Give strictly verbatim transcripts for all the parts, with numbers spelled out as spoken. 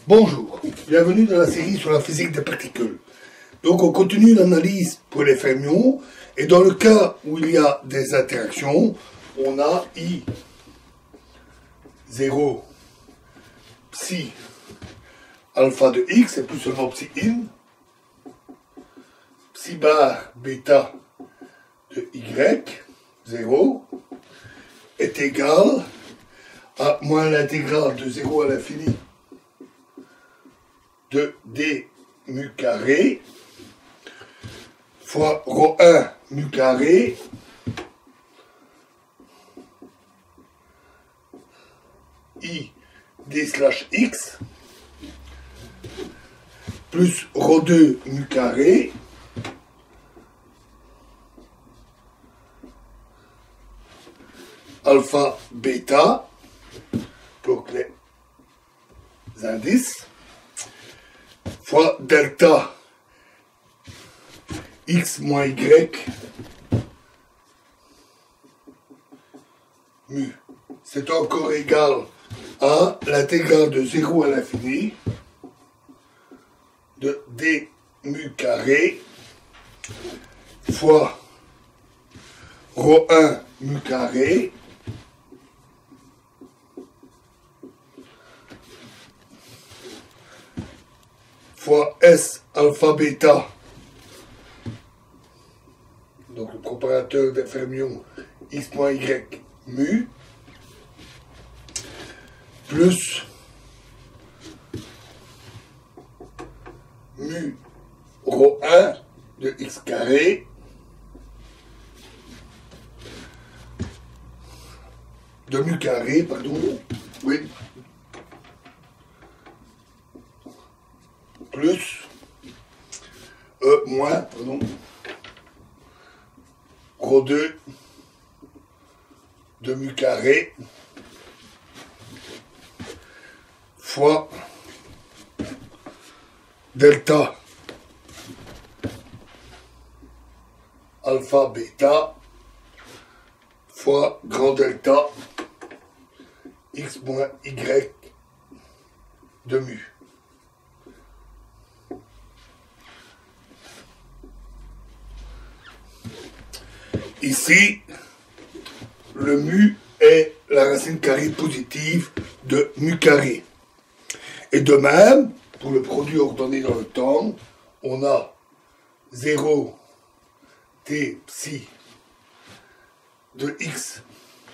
Bonjour, bienvenue dans la série sur la physique des particules. Donc on continue l'analyse pour les fermions, et dans le cas où il y a des interactions, on a I zéro psi alpha de X, et plus seulement psi in, psi bar bêta de Y, zéro, est égal à moins l'intégrale de zéro à l'infini de d mu carré fois rho un mu carré i d slash x plus rho deux mu carré alpha bêta, donc les indices, fois delta x moins y mu. C'est encore égal à l'intégrale de zéro à l'infini de d mu carré fois rho un mu carré fois S alpha bêta, donc le comparateur des fermions x moins y mu, plus mu rho un de x carré de mu carré, pardon, oui, plus E moins, pardon, rho deux de mu carré fois delta alpha bêta fois grand delta x moins y de mu. Ici, le mu est la racine carrée positive de mu carré. Et de même, pour le produit ordonné dans le temps, on a zéro t psi de x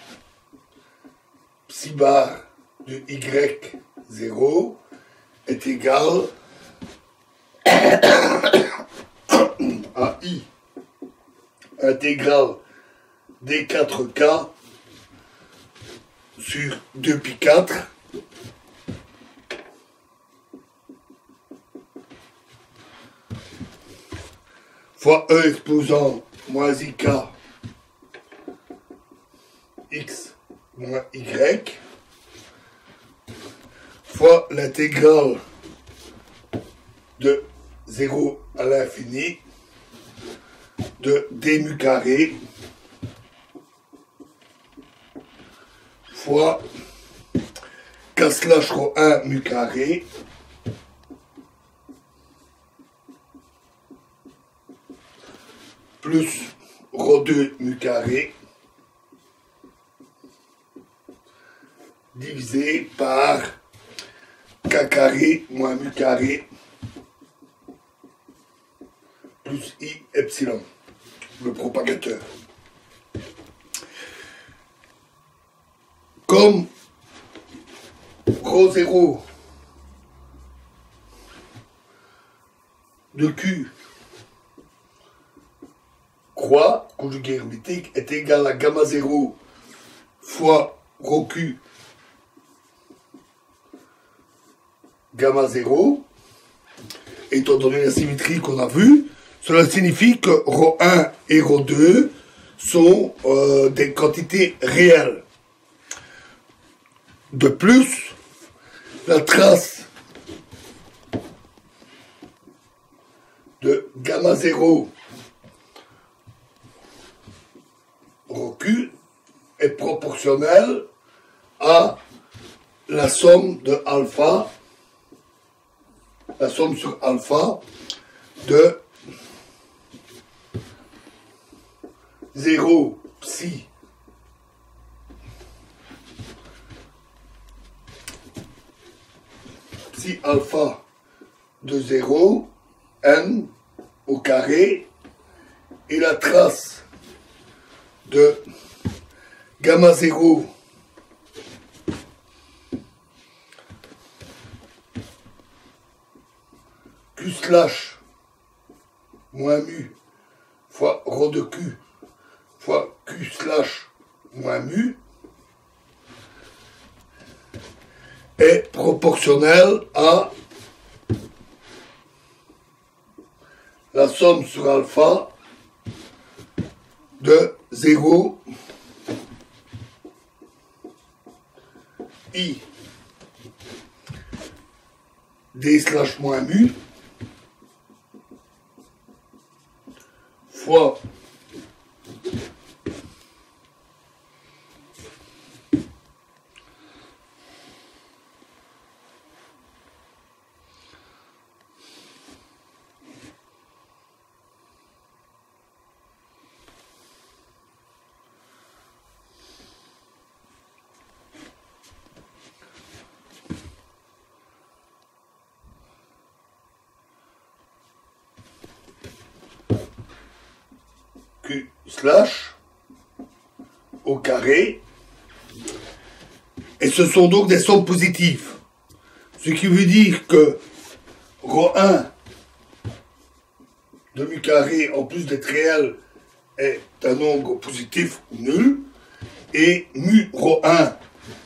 psi bar de y zéro est égal à i intégrale d quatre k sur deux pi quatre fois E exposant moins ik x moins y fois l'intégrale de zéro à l'infini de d mu carré fois k slash rho un mu carré plus rho deux mu carré divisé par k carré moins mu carré plus i epsilon, le propagateur. Comme rho zéro de Q croix conjuguée hermétique est égal à gamma zéro fois rho Q gamma zéro, étant donné la symétrie qu'on a vue, cela signifie que rho un et rho deux sont euh, des quantités réelles. De plus, la trace de gamma zéro rho Q est proportionnelle à la somme de alpha la somme sur alpha de zéro psi psi alpha de zéro n au carré et la trace de gamma zéro q slash moins mu fois rho de q fois q slash moins mu est proportionnel à la somme sur alpha de zéro i d slash moins mu fois q slash au carré, et ce sont donc des sommes positives, ce qui veut dire que rho un de mu carré en plus d'être réel est un nombre positif ou nul, et mu rho un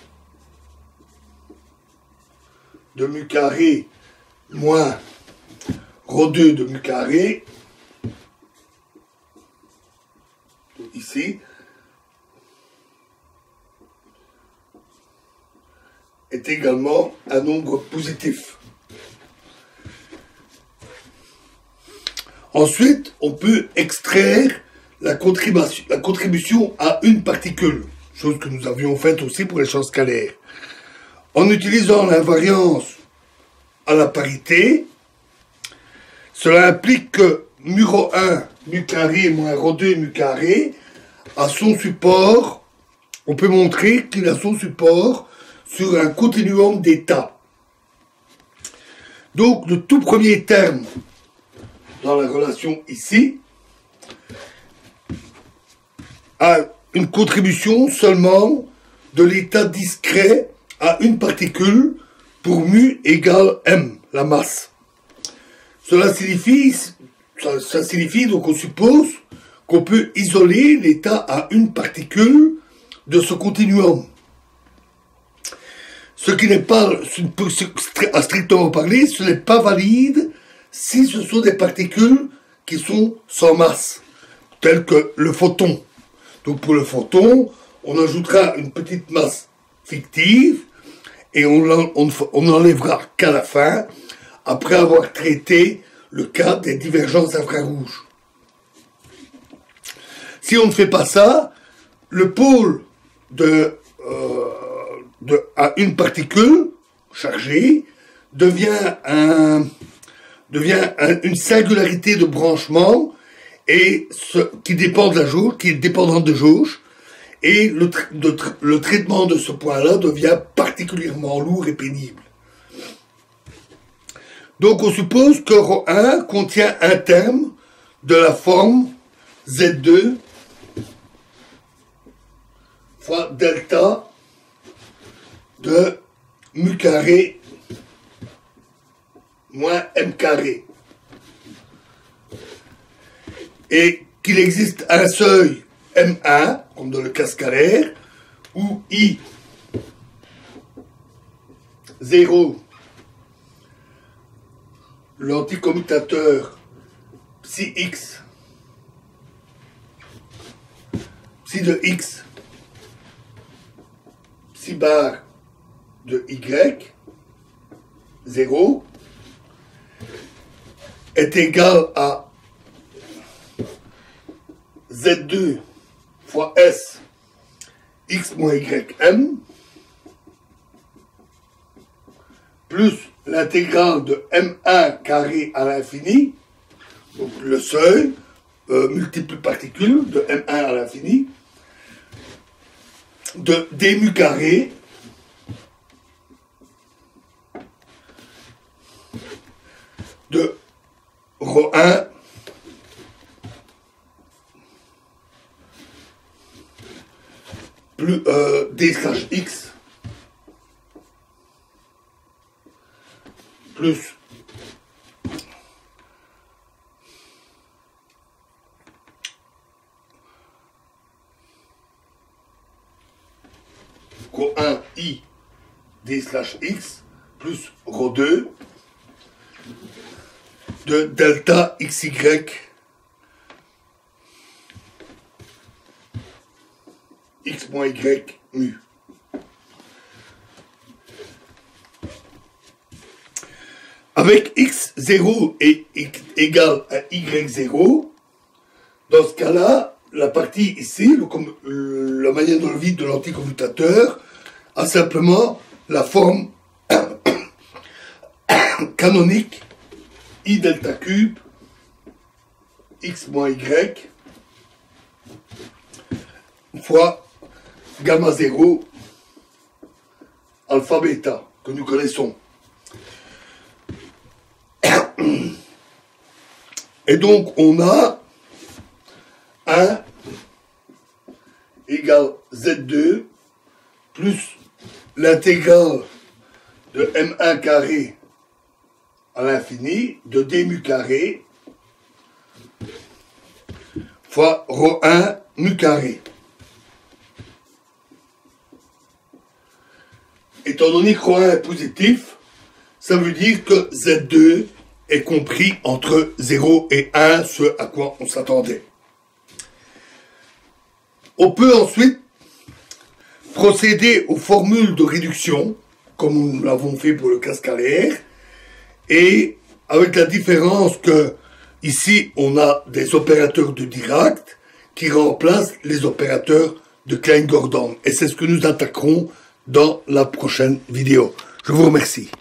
de mu carré moins rho deux de mu carré ici est également un nombre positif. Ensuite, on peut extraire la contribution, la contribution à une particule, chose que nous avions faite aussi pour les champs scalaires. En utilisant l'invariance à la parité, cela implique que mu rho un mu carré moins rho deux mu carré à son support, on peut montrer qu'il a son support sur un continuum d'état. Donc le tout premier terme dans la relation ici a une contribution seulement de l'état discret à une particule pour mu égale m, la masse. Cela signifie, ça, ça signifie donc on suppose qu'on peut isoler l'état à une particule de ce continuum. Ce qui n'est pas, à strictement parler, ce n'est pas valide si ce sont des particules qui sont sans masse, telles que le photon. Donc pour le photon, on ajoutera une petite masse fictive et on, on, on enlèvera qu'à la fin, après avoir traité le cas des divergences infrarouges. Si on ne fait pas ça, le pôle de, euh, de, à une particule chargée devient, un, devient un, une singularité de branchement et ce, qui dépend de la jauge, qui est dépendante de jauge, et le, tra de tra le traitement de ce point-là devient particulièrement lourd et pénible. Donc on suppose que rho un contient un terme de la forme Z deux fois delta de mu carré moins m carré. Et qu'il existe un seuil M un, comme dans le cas scalaire, où I zéro, l'anticommutateur psi x, psi de x, psi bar de y, zéro, est égal à Z deux fois S x moins ym plus l'intégrale de M un carré à l'infini, donc le seuil, euh, multiple particule de M un à l'infini, de d mu carré de rho un plus euh, d slash x plus rho un i d slash x plus rho deux de delta xy x moins y mu. Avec x zéro et x égale à y zéro, dans ce cas-là, la partie ici, le, la manière de le vide de l'anticommutateur, a simplement la forme canonique i delta cube x moins y fois gamma zéro alpha bêta que nous connaissons. Et donc on a un égale z deux plus l'intégrale de m un carré à l'infini de d mu carré fois rho un mu carré. Étant donné que rho un est positif, ça veut dire que z deux est compris entre zéro et un, ce à quoi on s'attendait. On peut ensuite procéder aux formules de réduction, comme nous l'avons fait pour le cas scalaire, et avec la différence que ici on a des opérateurs de Dirac qui remplacent les opérateurs de Klein-Gordon. Et c'est ce que nous attaquerons dans la prochaine vidéo. Je vous remercie.